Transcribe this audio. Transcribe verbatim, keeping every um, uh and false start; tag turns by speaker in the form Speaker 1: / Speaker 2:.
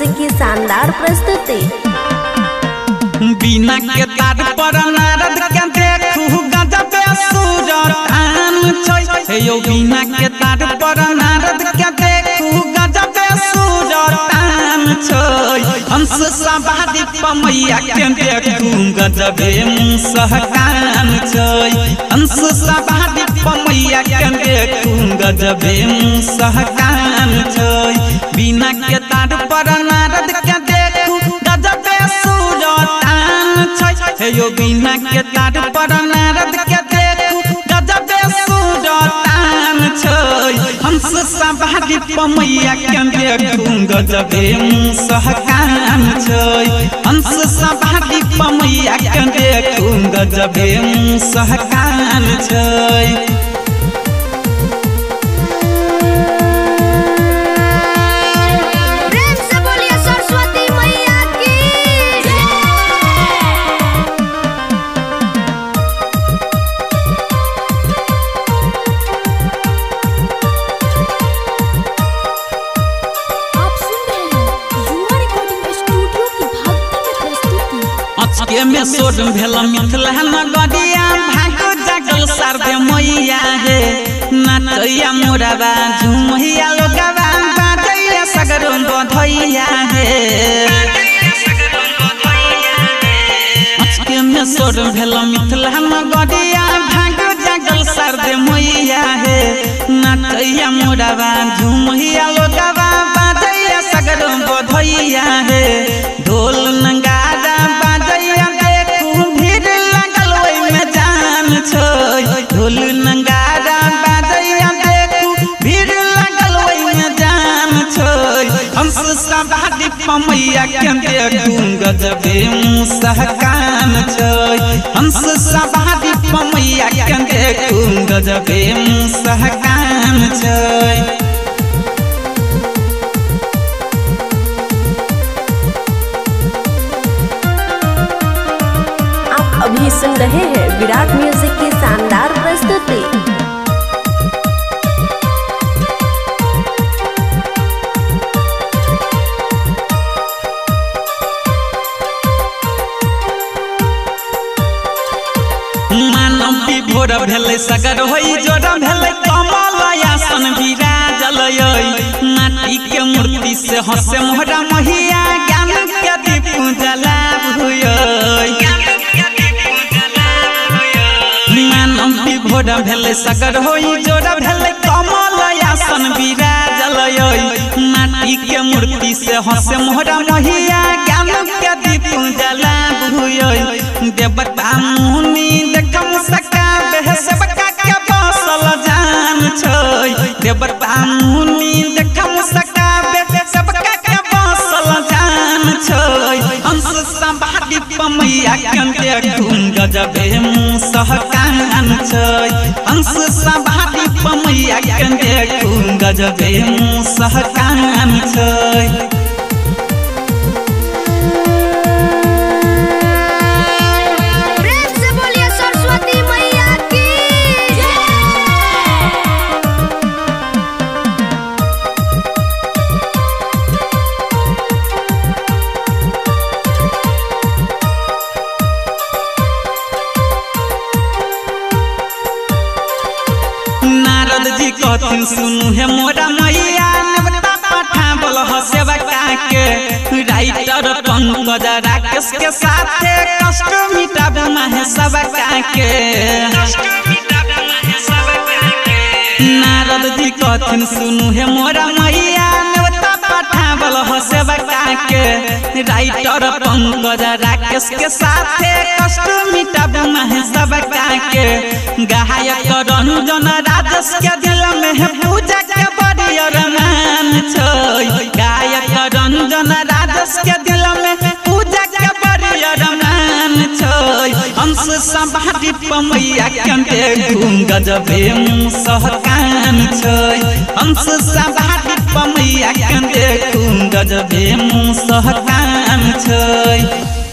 Speaker 1: Music की शानदार प्रस्तुति।
Speaker 2: बिना के तार पर नारद के देखू गजब सूरतान छै हे यो बिना के तार पर नारद के देखू गजब सूरतान छै हंस सवारी पमैया के देखू गजब मुसहकान छै हंस सवारी पमैया के देखू गजब मुसहकान छै बिना के तार पर नारद के देखू गजब सूरतान छै हे यो बिना के तार पर नारद के देखू गजब सूरतान छै हंस सवारी पमैया के देखू गजब मुसहकान छै हंस सवारी पमैया के देखू गजब मुसहकान छै। के में सोड भेल मिथिला नगरिया भागो जागल सारदे मैया हे नाचैया मोराबा झुमैया लोगवा बाजैया सगरो बधैया हे के में सोड भेल मिथिला नगरिया भागो जागल सारदे मैया हे नाचैया मोराबा झुमैया लोगवा बाजैया सगरो बधैया हे ढोल नगाड़ा ढोल नगाड़ा बाजैया देखू भीड़ लगल ओइमे जान छै हंस सवारी पमैया के देखू गजब मुसहकान छै हंस सवारी पमैया के देखू गजब मुसहकान छै।
Speaker 1: अभी सुन रहे हैं विराट म्यूजिक की शानदार प्रस्तुति।
Speaker 2: मानव विभोर भेले सगर होई जोड़ भेले कमल आसन विराजल माटी के मूर्ति से हंसे मोहरा महिया ज्ञान के दीप जलाब भोर भेले सगर होई जोड़ा भेले कमल आसन विराजल माटी के मूर्ति से हंसे मोहरा महिया ज्ञान के दीप जलाब देवता मुनि देखम सकाबे सबका के बसल जान छै देवता मुनि देखम सकाबे सबका के बसल जान छै हंस सवारी पमैया के देखू गजब मुसहकान छै हंस सवारी पमैया के देखू गजब मुसहकान छै। जी कहथिन सुनू हे मोरा मैया नवता पठावल ह सेवका के राइटर पंकज राकेश के साथे कष्ट मिटाबू माहे सबका के नारद जी कहथिन सुनू हे मोरा मैया नवता पठावल ह सेवका के राइटर पंकज राकेश के साथे कष्ट मिटाबू माहे सबका के गायक रंजन राजेश के दिल में पूजा के बड़ी अरमान छै गायक रंजन राजेश के दिल में पूजा के बड़ी अरमान छै हंस सवारी पमैया के देखू गजब मुसहकान छै हंस सवारी पमैया के देखू गजब मुसहकान छै।